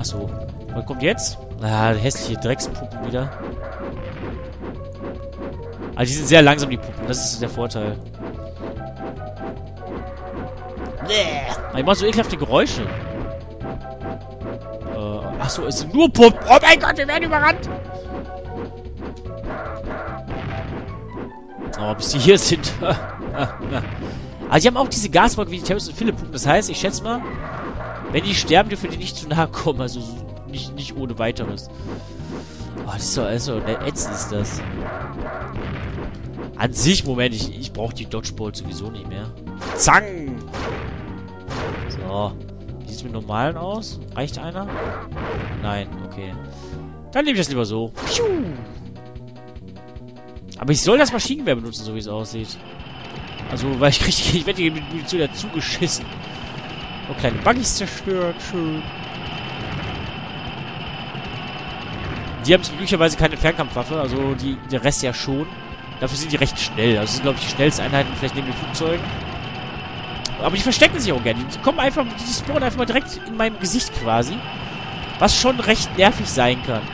Achso. Was kommt jetzt? Ah, hässliche Dreckspuppen wieder. Also die sind sehr langsam, die Puppen. Das ist der Vorteil. Aber die machen so ekelhafte Geräusche. Achso, es sind nur Puppen. Oh mein Gott, wir werden überrannt. Oh, bis die hier sind. Aber die haben auch diese Gaswolke wie die Terroristen und viele Puppen. Das heißt, ich schätze mal, wenn die sterben, dürfen die nicht zu nahe kommen. Also nicht ohne weiteres. Oh, das ist so, also, ätzend ist das. An sich, Moment, ich brauche die Dodgeball sowieso nicht mehr. Zang! So. Wie sieht es mit normalen aus? Reicht einer? Nein, okay. Dann nehme ich das lieber so. Piu! Aber ich soll das Maschinengewehr benutzen, so wie es aussieht. Also, weil ich werde hier mit Munition dazu geschissen. Oh, kleine Buggies zerstört. Schön. Die haben glücklicherweise keine Fernkampfwaffe, also der Rest ja schon. Dafür sind die recht schnell. Also, das sind, glaube ich, die schnellsten Einheiten, vielleicht neben den Flugzeugen. Aber die verstecken sich auch gerne. Die kommen einfach, die spawnen einfach mal direkt in meinem Gesicht quasi. Was schon recht nervig sein kann.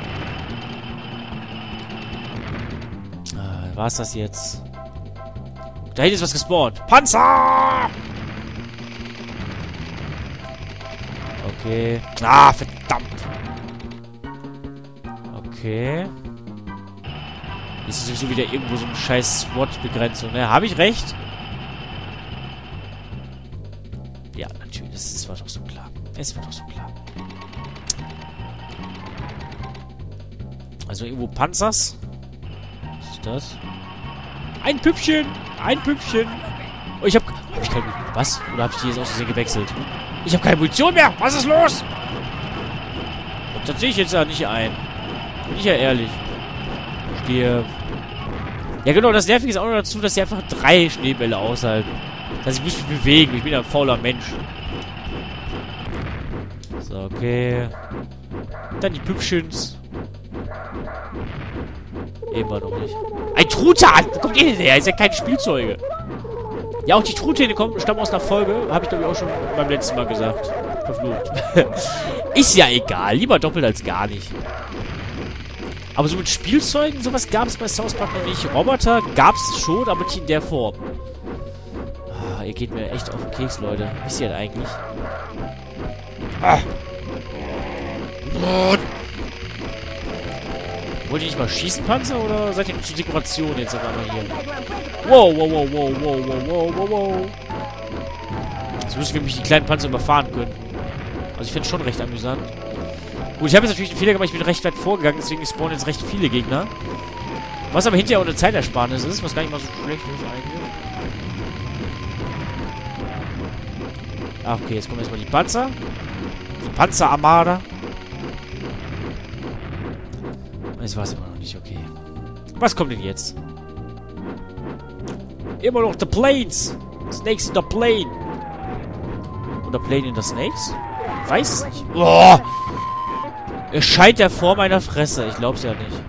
War's das jetzt? Da hinten ist was gespawnt. Panzer! Okay. Ah, verdammt. Okay. Ist sowieso wieder irgendwo so eine scheiß SWAT-Begrenzung, ne? Habe ich recht? Ja, natürlich. Das war doch so klar. Es war doch so klar. Also irgendwo Panzers. Was ist das? Ein Püppchen! Ein Püppchen! Oh, ich hab ich keine Munition? Was? Oder hab ich die jetzt aus Versehen gewechselt? Ich habe keine Munition mehr! Was ist los? Und das sehe ich jetzt ja nicht ein. Bin ich ja ehrlich. Stirb. Ja genau, das Nervige ist auch noch dazu, dass sie einfach 3 Schneebälle aushalten. Das heißt, ich muss mich bewegen. Ich bin ja ein fauler Mensch. So, okay. Dann die Püppchens. Immer noch nicht. Ein Truthahn! Wo kommt ihr denn her? Ist ja kein Spielzeuge. Ja, auch die Truthähne stammen aus einer Folge. Habe ich, glaube ich, auch schon beim letzten Mal gesagt. Verflucht. Ist ja egal. Lieber doppelt als gar nicht. Aber so mit Spielzeugen, sowas gab es bei South Park noch nicht. Roboter gab es schon, aber nicht in der Form. Ah, ihr geht mir echt auf den Keks, Leute. Wisst ihr das eigentlich? Ah. Wollt ihr nicht mal schießen, Panzer, oder seid ihr nur zur Dekoration jetzt auf einmal hier? Wow, wow, wow, wow, wow, wow, wow, wow, wow. Jetzt müssen wir nämlich die kleinen Panzer überfahren können. Also ich finde es schon recht amüsant. Gut, ich habe jetzt natürlich den Fehler gemacht, ich bin recht weit vorgegangen, deswegen spawnen jetzt recht viele Gegner. Was aber hinterher auch eine Zeitersparnis ist, was gar nicht mal so schlecht ist eigentlich. Ach, okay, jetzt kommen erstmal die Panzer. Die Panzerarmada. Das war es immer noch nicht, okay. Was kommt denn jetzt? Immer noch The Planes. Snakes in the Plane. Oder Plane in the Snakes? Ich weiß es nicht. Oh! Es scheint ja vor meiner Fresse. Ich glaub's ja nicht.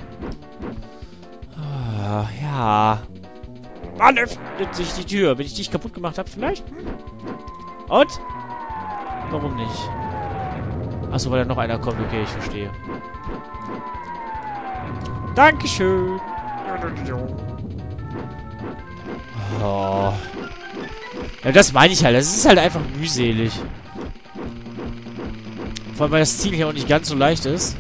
Ah, ja. Wann öffnet sich die Tür? Wenn ich dich kaputt gemacht habe, vielleicht? Und? Warum nicht? Achso, weil da noch einer kommt. Okay, ich verstehe. Dankeschön. Oh. Ja, das meine ich halt. Das ist halt einfach mühselig. Vor allem, weil das Ziel hier auch nicht ganz so leicht ist.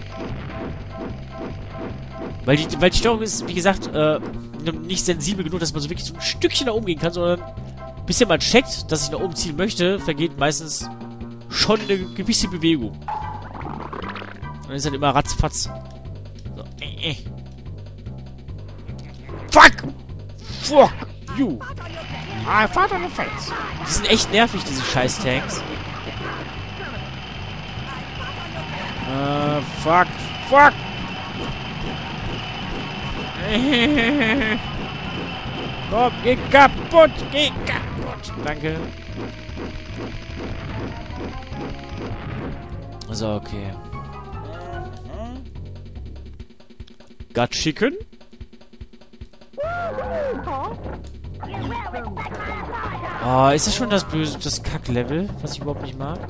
Weil die Steuerung ist, wie gesagt, nicht sensibel genug, dass man so wirklich so ein Stückchen nach oben gehen kann, sondern bis man checkt, dass ich nach oben zielen möchte, vergeht meistens schon eine gewisse Bewegung. Und dann ist halt immer ratzfatz. So. Fuck! Fuck you! I fought on the face. Die sind echt nervig, diese scheiß Tanks. Fuck! Fuck! Komm, geh kaputt! Geh kaputt! Danke. So, okay. Got chicken? Oh, ist das schon das böse, das Kack-Level, was ich überhaupt nicht mag?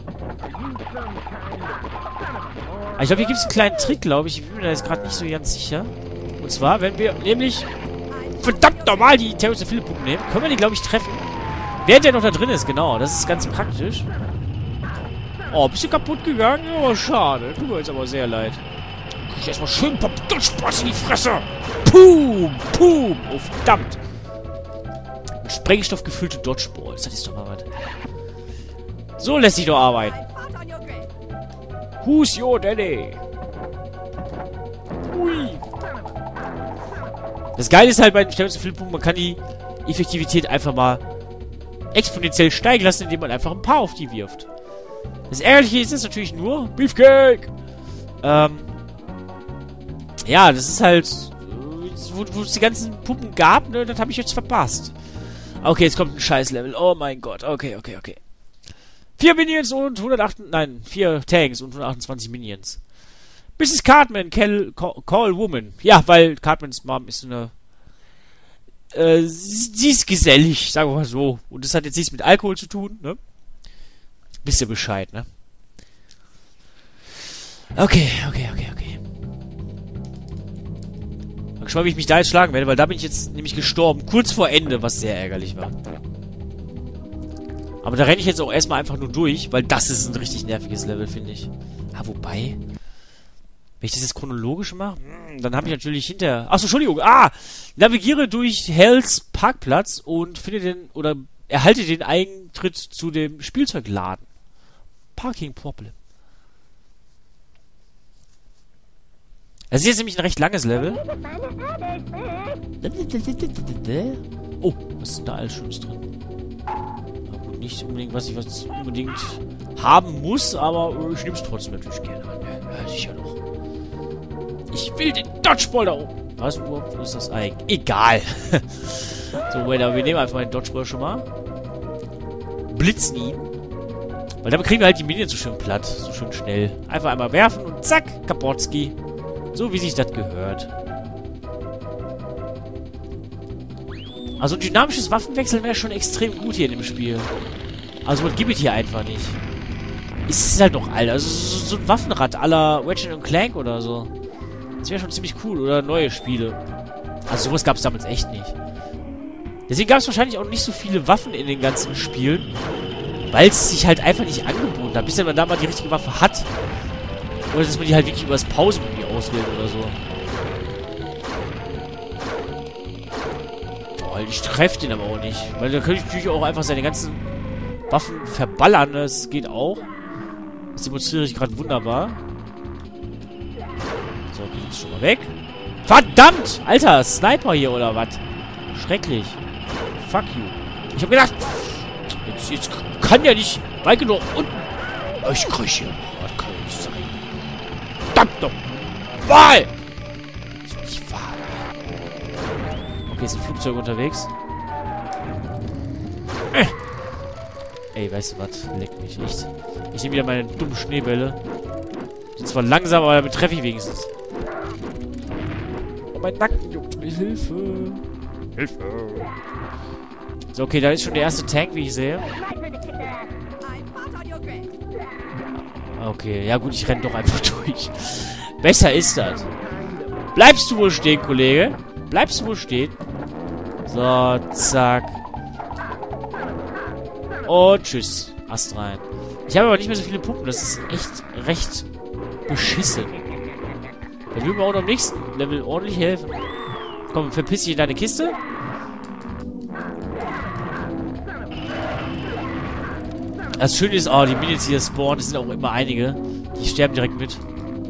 Aber ich glaube, hier gibt es einen kleinen Trick, glaube ich. Ich bin mir da jetzt gerade nicht so ganz sicher. Und zwar, wenn wir nämlich verdammt normal die Terrorist of Philippum nehmen, können wir die, glaube ich, treffen. Während der noch da drin ist, genau. Das ist ganz praktisch. Oh, bist du kaputt gegangen? Oh, schade. Tut mir jetzt aber sehr leid. Krieg ich erstmal schön ein paar Dodge-Spots in die Fresse. Pum, pum. Oh, verdammt. Mit Sprengstoff gefüllte Dodgeballs. Das ist doch mal was. So lässt sich doch arbeiten. Who's your daddy? Ui. Das Geile ist halt bei den Stellungsphilippum, man kann die Effektivität einfach mal exponentiell steigen lassen, indem man einfach ein paar auf die wirft. Das Ärgerliche ist jetzt natürlich nur Beefcake. Ja, das ist halt, wo es die ganzen Puppen gab, ne, das habe ich jetzt verpasst. Okay, jetzt kommt ein Scheiß-Level. Oh mein Gott. Okay. 4 Minions und 4 Tanks und 128 Minions. Mrs. Cartman, Call Woman. Ja, weil Cartmans Mom ist eine... sie ist gesellig, sagen wir mal so. Und das hat jetzt nichts mit Alkohol zu tun, ne? Wisst ihr Bescheid, ne? Okay. Mal schauen, wie ich mich da jetzt schlagen werde, weil da bin ich jetzt nämlich gestorben. Kurz vor Ende, was sehr ärgerlich war. Aber da renne ich jetzt auch erstmal einfach nur durch, weil das ist ein richtig nerviges Level, finde ich. Ah, wobei... Wenn ich das jetzt chronologisch mache, dann habe ich natürlich hinter... Achso, Entschuldigung. Navigiere durch Hells Parkplatz und finde den... Oder erhalte den Eintritt zu dem Spielzeugladen. Parking Problem. Das ist jetzt nämlich ein recht langes Level. Oh, was ist denn da alles Schönes drin? Na gut, nicht unbedingt, was ich unbedingt haben muss, aber ich nehme es trotzdem natürlich gerne an. Ja, sicher doch. Ich will den Dodgeball da oben. Was überhaupt? Wo ist das eigentlich? Egal. So, wait, aber wir nehmen einfach mal den Dodgeball schon mal. Blitzen ihn. Weil damit kriegen wir halt die Minions so schön platt. So schön schnell. Einfach einmal werfen und zack, Kapotski. So wie sich das gehört. Also ein dynamisches Waffenwechseln wäre schon extrem gut hier in dem Spiel. Also was gibt es hier einfach nicht. Es ist halt noch alt. Also so ein Waffenrad à la Ratchet & Clank oder so. Das wäre schon ziemlich cool. Oder neue Spiele. Also sowas gab es damals echt nicht. Deswegen gab es wahrscheinlich auch nicht so viele Waffen in den ganzen Spielen. Weil es sich halt einfach nicht angeboten hat. Bis man da mal die richtige Waffe hat. Oder dass man die halt wirklich über das Pausenmenü auswählt oder so. Boah, ich treffe den aber auch nicht. Weil da könnte ich natürlich auch einfach seine ganzen Waffen verballern. Das geht auch. Das demonstriere ich gerade wunderbar. So, okay, jetzt schon mal weg. Verdammt! Alter, Sniper hier oder was? Schrecklich. Fuck you. Ich hab gedacht, jetzt kann ja nicht weit genug unten. Ich krieg hier noch. Das kann ja nicht sein. Verdammt noch. Ball! Das ist nicht wahr. Okay, ist ein Flugzeug unterwegs. Ey, weißt du was? Leck mich echt. Ich nehme wieder meine dummen Schneebälle. Sind zwar langsam, aber damit treffe ich wenigstens. Oh, mein Nacken juckt mir. Hilfe. Hilfe. So, okay, da ist schon der erste Tank, wie ich sehe. Okay, ja gut, ich renne doch einfach durch. Besser ist das. Bleibst du wohl stehen, Kollege? Bleibst du wohl stehen? So, zack. Und tschüss. Ast rein. Ich habe aber nicht mehr so viele Puppen. Das ist echt recht beschissen. Der will mir auch noch im nächsten Level ordentlich helfen. Komm, verpiss dich in deine Kiste. Das Schöne ist, die Minions, die hier spawnen, das sind auch immer einige. Die sterben direkt mit.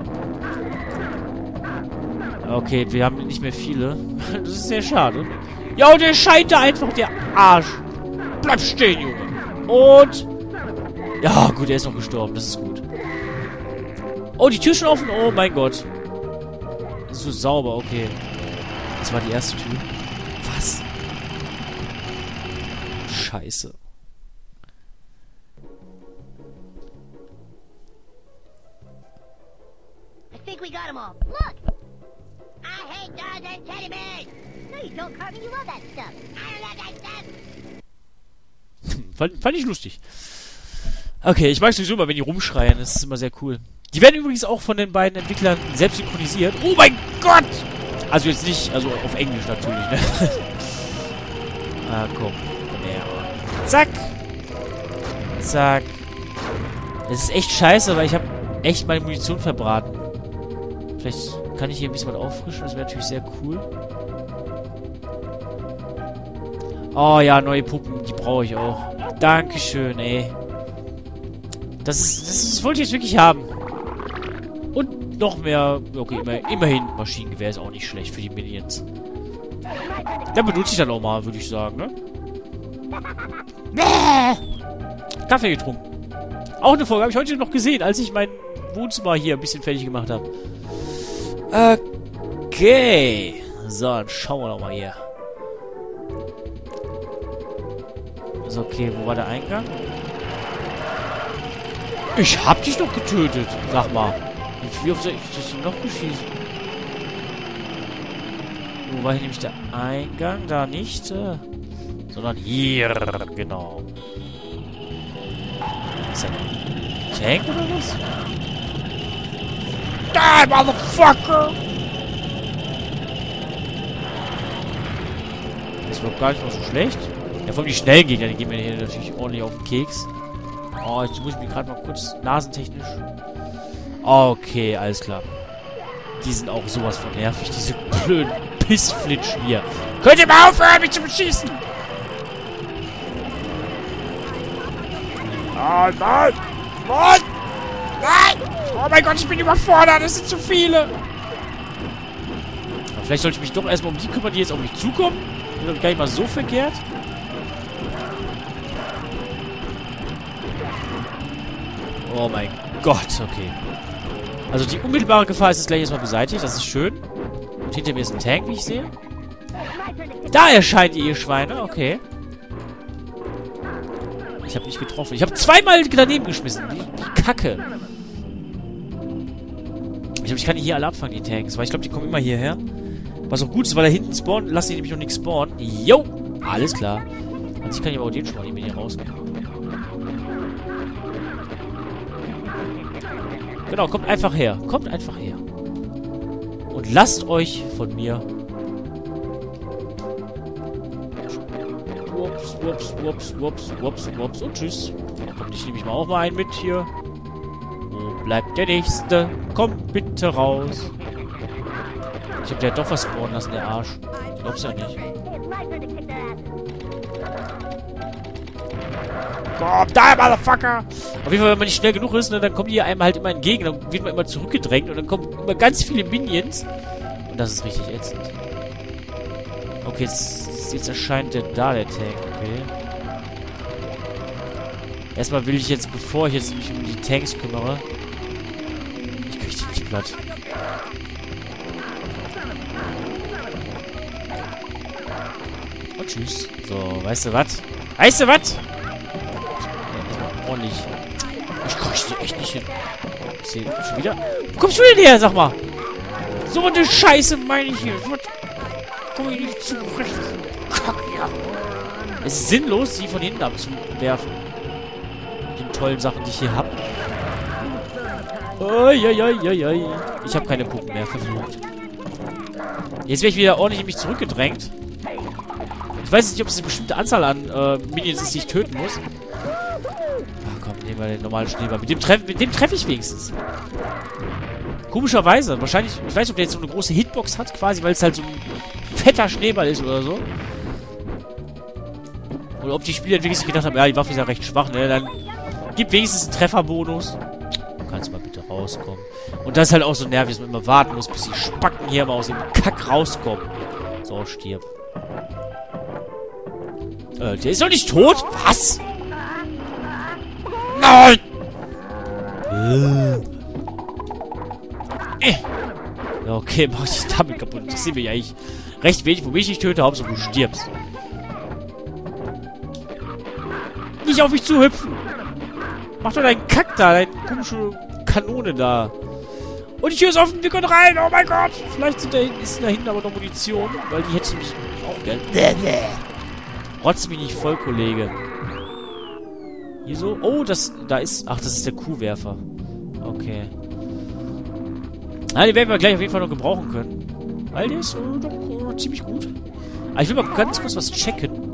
Okay, wir haben nicht mehr viele. Das ist sehr schade. Ja, und der scheint da einfach, der Arsch. Bleib stehen, Junge. Und... Ja, gut, er ist noch gestorben. Das ist gut. Oh, die Tür ist schon offen. Oh mein Gott. Das ist so sauber, okay. Das war die erste Tür. Was? Scheiße. I think we got them all. Look! I hate dolls and teddy bears! No, you don't, Cartman. You love that stuff. I don't love that stuff! Fand ich lustig. Okay, ich mag sowieso immer, wenn die rumschreien. Das ist immer sehr cool. Die werden übrigens auch von den beiden Entwicklern selbst synchronisiert. Oh mein Gott! Also jetzt nicht, also auf Englisch natürlich, ne? Ah, komm. Ja. Zack! Zack. Das ist echt scheiße, weil ich habe echt meine Munition verbraten. Vielleicht kann ich hier ein bisschen was auffrischen. Das wäre natürlich sehr cool. Oh ja, neue Puppen. Die brauche ich auch. Dankeschön, ey. Das wollte ich jetzt wirklich haben. Und noch mehr... Okay, immerhin Maschinengewehr ist auch nicht schlecht für die Minions. Da benutze ich dann auch mal, würde ich sagen, ne? Kaffee getrunken. Auch eine Folge habe ich heute noch gesehen, als ich mein Wohnzimmer hier ein bisschen fertig gemacht habe. Okay. So, dann schauen wir doch mal hier. Also okay, wo war der Eingang? Ich hab dich doch getötet. Sag mal. Wie oft soll ich das noch beschießen? Wo war hier nämlich der Eingang? Da nicht. Sondern hier. Genau. Ist das ein Tank oder was? Die, Motherfucker! Das wird gar nicht mal so schlecht. Ja, vor allem die schnellen Gegner, die gehen mir hier natürlich ordentlich auf den Keks. Oh, jetzt muss ich mich gerade mal kurz nasentechnisch... Okay, alles klar. Die sind auch sowas von nervig, diese blöden Pissflitschen hier. Könnt ihr mal aufhören, mich zu beschießen? Nein, nein! Nein! Nein! Oh mein Gott, ich bin überfordert, es sind zu viele! Aber vielleicht sollte ich mich doch erstmal um die kümmern, die jetzt auf mich zukommen. Das ist gar nicht mal so verkehrt. Oh mein Gott, okay. Also die unmittelbare Gefahr ist jetzt gleich erstmal beseitigt, das ist schön. Und hinter mir ist ein Tank, wie ich sehe. Da erscheint ihr Schweine, okay. Ich habe nicht getroffen. Ich habe zweimal daneben geschmissen. Wie Kacke. Ich glaube, ich kann die hier alle abfangen, die Tanks. Weil ich glaube, die kommen immer hierher. Was auch gut ist, weil da hinten spawnen. Lassen die nämlich noch nichts spawnen. Jo! Alles klar. Also ich kann hier aber auch den schon mal hier rausnehmen. Genau, kommt einfach her. Kommt einfach her. Und lasst euch von mir... Wups, wups, wups, wups, wups, wups und tschüss. Komm, dich nehme ich mal auch mal ein mit hier. Wo bleibt der Nächste? Komm bitte raus. Ich hab dir doch was spawnen lassen, der Arsch. Ich glaub's ja nicht. Komm, da, Motherfucker! Auf jeden Fall, wenn man nicht schnell genug ist, ne, dann kommen die einem halt immer entgegen. Dann wird man immer zurückgedrängt und dann kommen immer ganz viele Minions. Und das ist richtig ätzend. Okay, jetzt erscheint der Tank, okay. Erstmal will ich jetzt, bevor ich jetzt mich um die Tanks kümmere... Ich krieg die nicht platt. Und tschüss. So, weißt du was? Weißt du was? Ordentlich. Ich krieg die echt nicht hin. Ich sehe schon wieder. Wo kommst du denn her, sag mal? So eine Scheiße meine ich hier. Was? Komm ich nicht zurecht. Kacke, ja. Es ist sinnlos, sie von hinten abzuwerfen. Mit den tollen Sachen, die ich hier habe. Ich habe keine Puppen mehr, verflucht. Jetzt werde ich wieder ordentlich in mich zurückgedrängt. Ich weiß nicht, ob es eine bestimmte Anzahl an Minions ist, die ich töten muss. Ach komm, nehmen wir den normalen Schneeball. Mit dem treffe ich wenigstens. Komischerweise. Wahrscheinlich, ich weiß nicht, ob der jetzt so eine große Hitbox hat, quasi, weil es halt so ein fetter Schneeball ist oder so. Oder ob die Spieler wirklich gedacht haben, ja, die Waffe ist ja recht schwach, ne? Dann gib wenigstens einen Trefferbonus. Du kannst mal bitte rauskommen. Und das ist halt auch so nervig, dass man immer warten muss, bis die Spacken hier mal aus dem Kack rauskommen. So, stirb. Der ist doch nicht tot? Was? Nein! Ja, okay, mach ich damit kaputt. Das sehen wir ja eigentlich recht wenig, wo mich nicht töte, Hauptsache du stirbst. Nicht auf mich zu hüpfen! Mach doch deinen Kack da, deine komische Kanone da. Und die Tür ist offen, wir können rein, oh mein Gott! Vielleicht ist da hinten aber noch Munition, weil die hätte ich mich auch gerne. Rotz mich nicht voll, Kollege. Hier so. Oh, da ist... Ach, das ist der Kuhwerfer. Okay. Ah, den werden wir gleich auf jeden Fall noch gebrauchen können. Weil der ist doch ziemlich gut. Aber ich will mal ganz kurz was checken.